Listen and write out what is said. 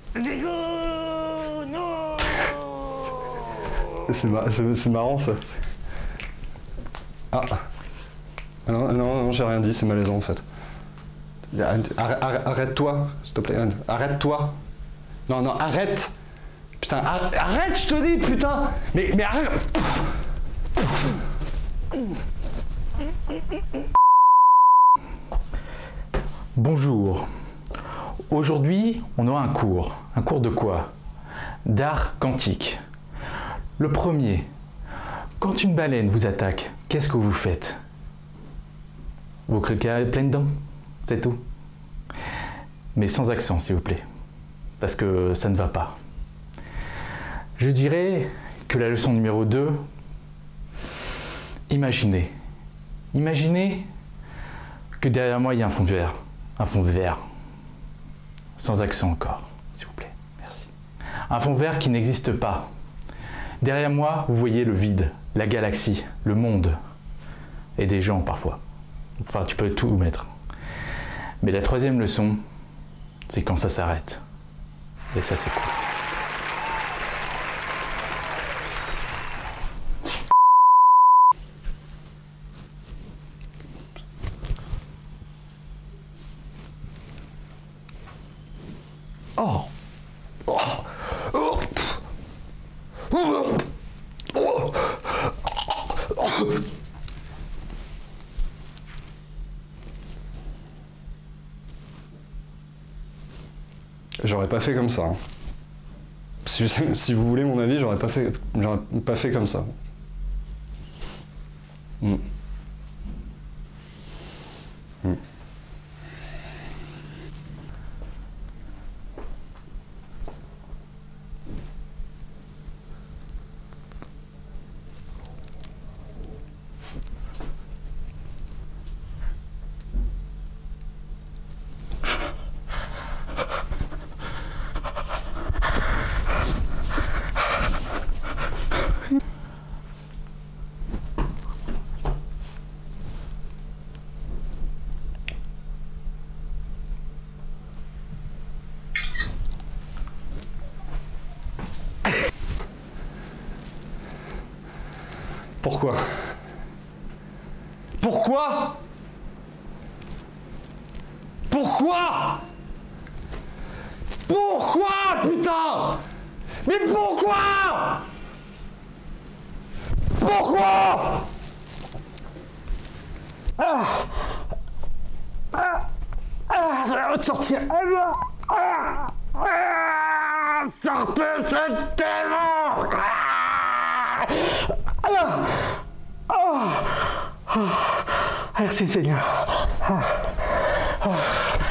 Dégo, non. C'est marrant ça. Ah. Non, j'ai rien dit, c'est malaisant en fait. Arrête-toi, s'il te plaît. Arrête-toi. Non, arrête. Putain, arrête, je te dis, putain. Mais arrête. Bonjour. Aujourd'hui, on aura un cours. Un cours de quoi? D'art quantique. Le premier. Quand une baleine vous attaque, qu'est-ce que vous faites? Vous criez plein de dents, c'est tout. Mais sans accent, s'il vous plaît. Parce que ça ne va pas. Je dirais que la leçon numéro 2, imaginez. Imaginez que derrière moi, il y a un fond vert. Un fond vert. Sans accent encore, s'il vous plaît. Merci. Un fond vert qui n'existe pas. Derrière moi, vous voyez le vide, la galaxie, le monde. Et des gens parfois. Enfin, tu peux tout mettre. Mais la troisième leçon, c'est quand ça s'arrête. Et ça, c'est cool. Oh. J'aurais pas fait comme ça. Hein. Si vous voulez mon avis, j'aurais pas fait comme ça. Pourquoi? Pourquoi? Pourquoi? Pourquoi, putain? Mais pourquoi? Pourquoi? Ça va sortir. Sortez ce démon! Merci Seigneur.